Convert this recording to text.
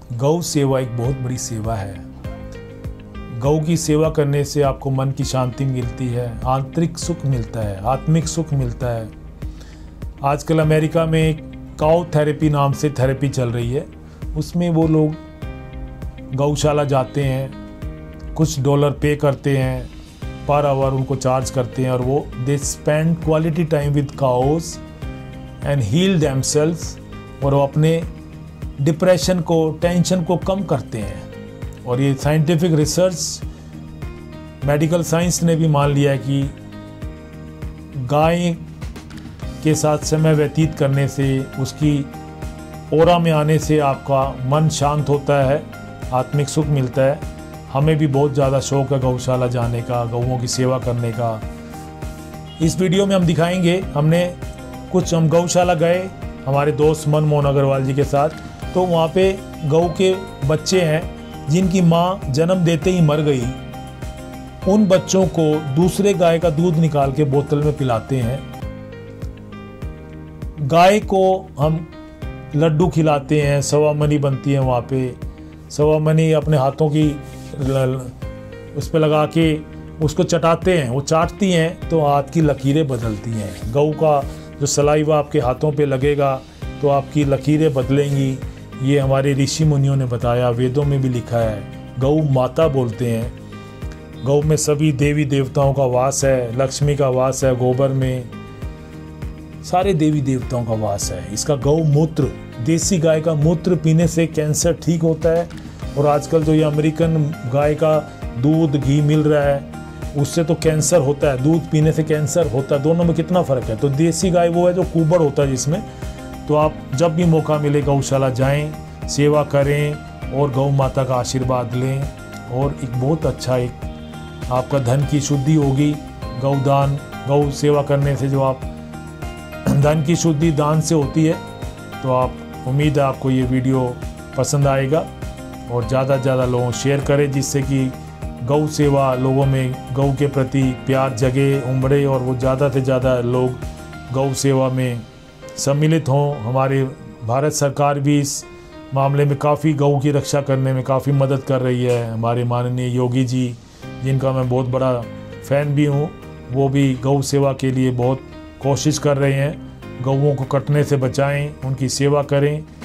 गौ सेवा एक बहुत बड़ी सेवा है। गौ की सेवा करने से आपको मन की शांति मिलती है, आंतरिक सुख मिलता है, आत्मिक सुख मिलता है। आजकल अमेरिका में काउ थेरेपी नाम से थेरेपी चल रही है। उसमें वो लोग गौशाला जाते हैं, कुछ डॉलर पे करते हैं, पर आवर उनको चार्ज करते हैं और वो they spend quality time with cows and heal themselves, और वो अपने डिप्रेशन को, टेंशन को कम करते हैं। और ये साइंटिफिक रिसर्च, मेडिकल साइंस ने भी मान लिया है कि गाय के साथ समय व्यतीत करने से, उसकी ओरा में आने से आपका मन शांत होता है, आत्मिक सुख मिलता है। हमें भी बहुत ज़्यादा शौक है गौशाला जाने का, गौओं की सेवा करने का। इस वीडियो में हम दिखाएंगे, हम गौशाला गए हमारे दोस्त मनमोहन अग्रवाल जी के साथ। तो वहाँ पे गौ के बच्चे हैं जिनकी माँ जन्म देते ही मर गई। उन बच्चों को दूसरे गाय का दूध निकाल के बोतल में पिलाते हैं। गाय को हम लड्डू खिलाते हैं, सवामनी बनती है वहाँ पे। सवामनी अपने हाथों की उस पर लगा के उसको चटाते हैं, वो चाटती हैं तो हाथ की लकीरें बदलती हैं। गौ का जो सलाइवा आपके हाथों पे लगेगा तो आपकी लकीरें बदलेंगी। ये हमारे ऋषि मुनियों ने बताया, वेदों में भी लिखा है। गौ माता बोलते हैं। गौ में सभी देवी देवताओं का वास है, लक्ष्मी का वास है, गोबर में सारे देवी देवताओं का वास है। इसका गौ मूत्र, देसी गाय का मूत्र पीने से कैंसर ठीक होता है। और आजकल जो ये अमेरिकन गाय का दूध घी मिल रहा है, उससे तो कैंसर होता है, दूध पीने से कैंसर होता है। दोनों में कितना फ़र्क है। तो देसी गाय वो है जो कुबड़ होता है जिसमें। तो आप जब भी मौका मिले गौशाला जाएं, सेवा करें और गौ माता का आशीर्वाद लें। और एक बहुत अच्छा, एक आपका धन की शुद्धि होगी। गौदान, गौ सेवा करने से जो आप धन की शुद्धि दान से होती है। तो आप, उम्मीद है आपको ये वीडियो पसंद आएगा और ज़्यादा से ज़्यादा लोगों शेयर करें, जिससे कि गौ सेवा, लोगों में गौ के प्रति प्यार जगे, उमड़े और वो ज़्यादा से ज़्यादा लोग गौ सेवा में सम्मिलित हों। हमारे भारत सरकार भी इस मामले में काफ़ी गौ की रक्षा करने में काफ़ी मदद कर रही है। हमारे माननीय योगी जी, जिनका मैं बहुत बड़ा फ़ैन भी हूँ, वो भी गौ सेवा के लिए बहुत कोशिश कर रहे हैं। गौओं को कटने से बचाएं, उनकी सेवा करें।